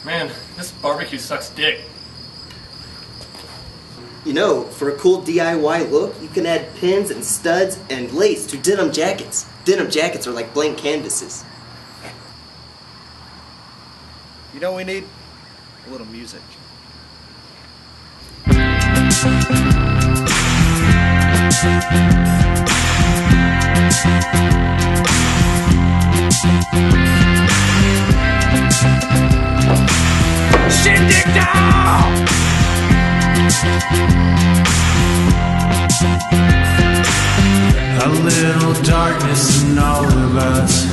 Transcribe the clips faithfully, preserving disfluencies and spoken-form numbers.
Man, this barbecue sucks dick. You know, for a cool D I Y look, you can add pins and studs and lace to denim jackets. Denim jackets are like blank canvases. You know what we need? A little music. Shit down! A little darkness in all of us.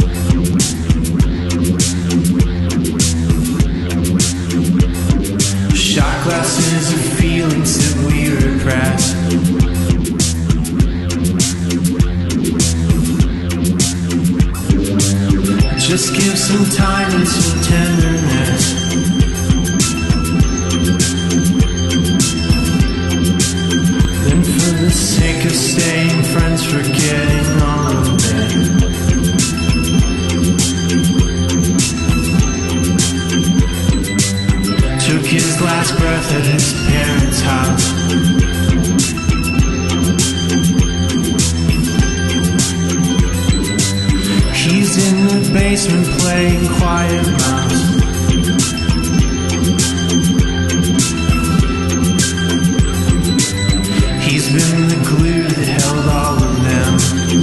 Shot glasses of feelings that we repress. Just give some time and some tenderness. Then for the sake of staying friends, forgetting all of it. Took his last breath at his parents' house. He's in the basement playing quiet mouse. He's been the glue that held all of them.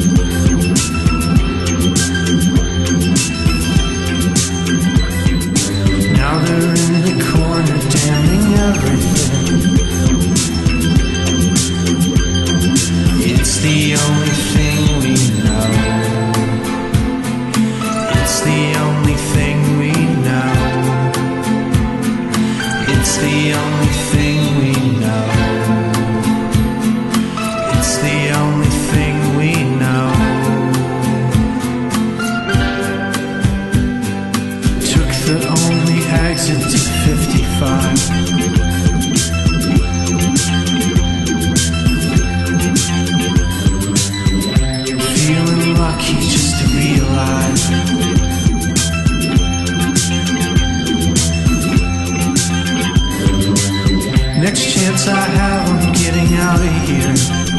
Now they're in the corner damning everything. It's the only thing we know. It's the only thing we know. It's the only thing we know. It's the only thing we know. Took the only exit to fifty-five. Feeling lucky just to be alive. Next chance I have, I'm getting out of here.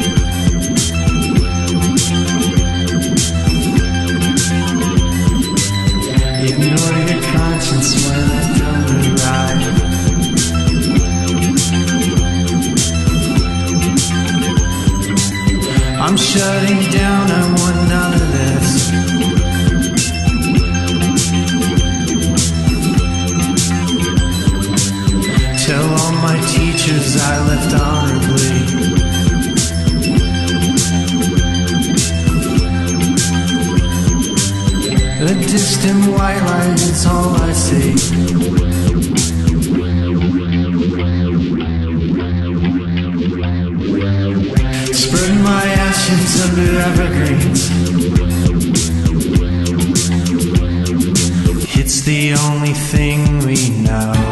Ignore your conscience when I don't arrive. I'm shutting down, I want none of this. Tell all my teachers I left honorably. A distant white light is all I see. Spread my ashes under evergreens. It's the only thing we know.